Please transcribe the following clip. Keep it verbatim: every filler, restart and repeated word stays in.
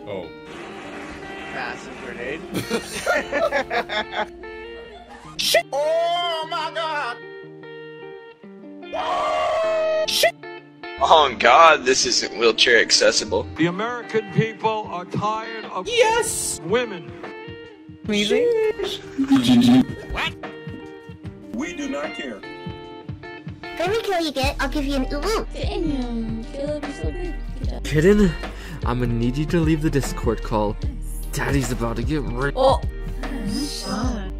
Oh. Massive grenade. Shit! Oh my god! Oh, shit! Oh god, this isn't wheelchair accessible. The American people are tired of yes women. Amazing. What? We do not care. For every kill you get, I'll give you an ooh. Damn, Caleb, you're so good. Good job. Kitten, I'm gonna need you to leave the Discord call. Daddy's about to get ri- Oh!